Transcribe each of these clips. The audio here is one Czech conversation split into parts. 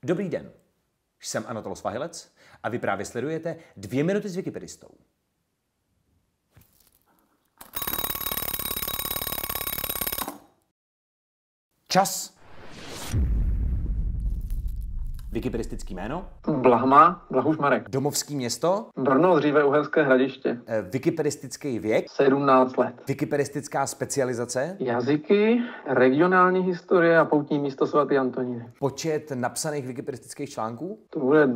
Dobrý den, jsem Anatol Svahilec a vy právě sledujete 2 minuty s Wikipedistou. Čas. Wikipedistický jméno? Blahma, Blahuš Marek. Domovský město? Brno, dříve Uherské Hradiště. Wikipedistický věk? 17 let. Wikipedistická specializace? Jazyky, regionální historie a poutní místo svatý Antoníny. Počet napsaných wikipedistických článků? To bude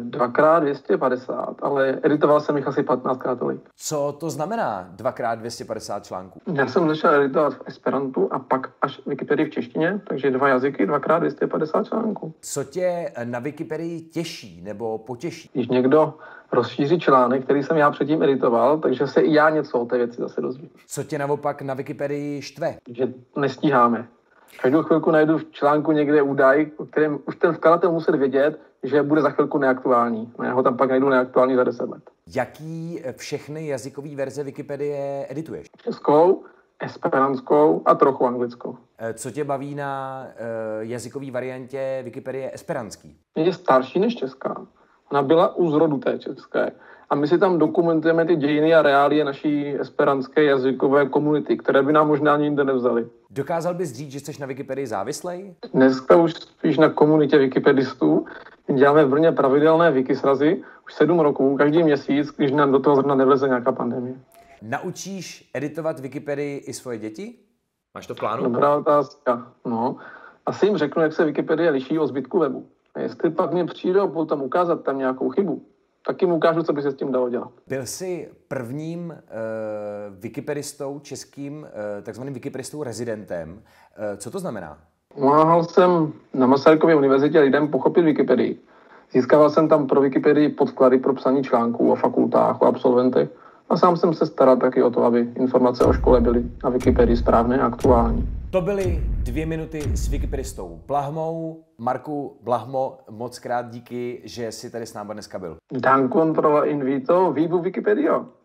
2x250, ale editoval jsem jich asi 15krát tolik. Co to znamená 2x250 článků? Já jsem začal editovat v esperantu a pak až Wikipedii v češtině, takže 2 jazyky, 2x250 článků. Co tě na Wikipedii těší nebo potěší? Když někdo rozšíří článek, který jsem já předtím editoval, takže se i já něco o té věci zase dozvím. Co tě naopak na Wikipedii štve? Že nestíháme. Každou chvilku najdu v článku někde údaj, o kterém už ten vkladatel musí vědět, že bude za chvilku neaktuální. No já ho tam pak najdu neaktuální za 10 let. Jaký všechny jazykové verze Wikipedie edituješ? Českou, esperantskou a trochu anglickou. Co tě baví na jazykové variantě Wikipedie esperantský? Je starší než česká. Ona byla u zrodu té české. A my si tam dokumentujeme ty dějiny a reálie naší esperantské jazykové komunity, které by nám možná nikde nevzali. Dokázal bys říct, že jsi na Wikipedii závislej? Dneska už spíš na komunitě wikipedistů. Děláme v Brně pravidelné wikisrazy už 7 roků, každý měsíc, když nám do toho zrovna nevleze nějaká pandemie. Naučíš editovat Wikipedii i svoje děti? Máš to v plánu? Dobrá otázka. No, asi jim řeknu, jak se Wikipedie liší od zbytku webu. A jestli pak mě přijdou potom ukázat tam nějakou chybu, tak jim ukážu, co by se s tím dalo dělat. Byl jsi prvním wikipedistou českým, takzvaným wikipedistou rezidentem. Co to znamená? Pomáhal jsem na Masarykově univerzitě lidem pochopit Wikipedii. Získával jsem tam pro Wikipedii podklady pro psaní článků o fakultách, o absolventech a sám jsem se staral taky o to, aby informace o škole byly na Wikipedii správné a aktuální. To byly 2 minuty s wikipedistou Blahmou. Marku, Blahmo, moc krát díky, že jsi tady s námi dneska byl. Dankon pro invito, vivu Wikipedia.